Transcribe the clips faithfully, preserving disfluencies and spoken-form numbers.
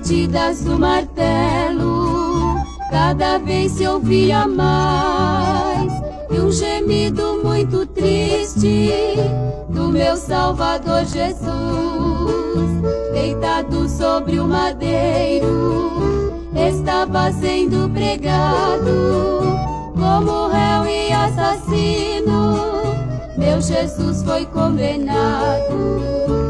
batidas do martelo cada vez se ouvia mais, e um gemido muito triste do meu Salvador Jesus, deitado sobre o madeiro, estava sendo pregado como réu e assassino. Meu Jesus foi condenado.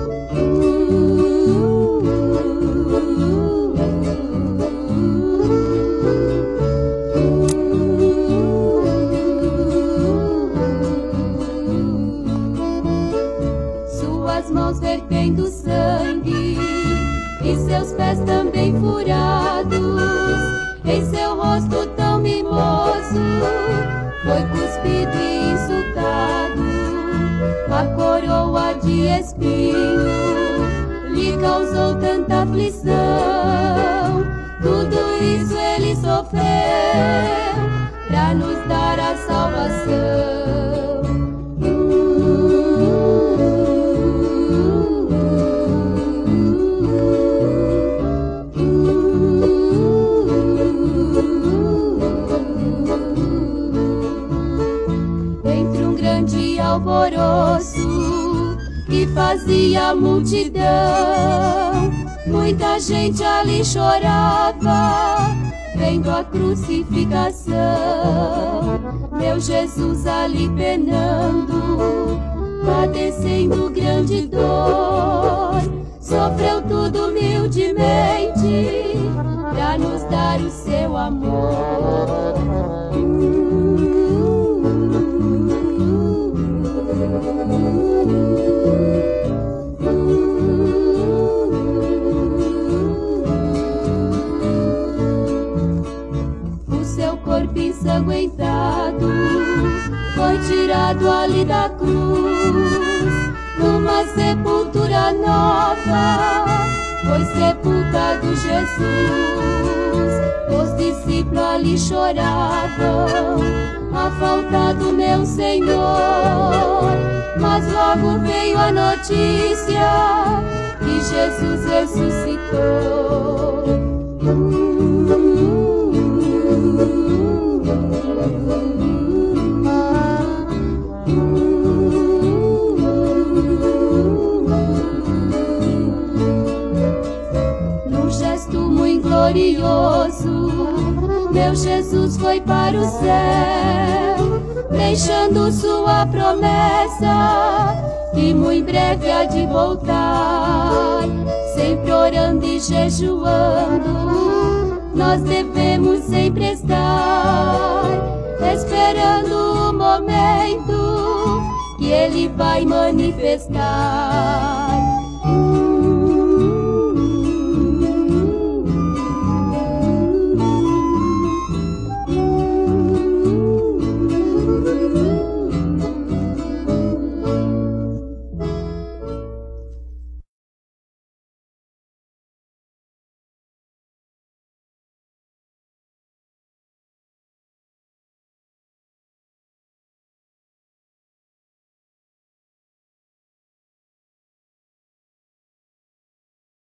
Suas mãos vertendo sangue e seus pés também furados, em seu rosto tão mimoso foi cuspido e insultado. A coroa de espinho lhe causou tanta aflição, tudo isso ele sofreu pra nos dar a salvação. Alvoroço que fazia a multidão, muita gente ali chorava vendo a crucificação. Meu Jesus ali penando, padecendo grande dor, sofreu tudo humildemente pra nos dar o seu amor. O seu corpo ensanguentado foi tirado ali da cruz, numa sepultura nova foi sepultado Jesus. Os discípulos ali choravam a falta do meu Senhor, mas logo veio a notícia que Jesus ressuscitou. Num gesto muito glorioso, meu Jesus foi para o céu, deixando sua promessa que muito breve há de voltar. Sempre orando e jejuando, nós devemos sempre estar, esperando o momento que Ele vai manifestar.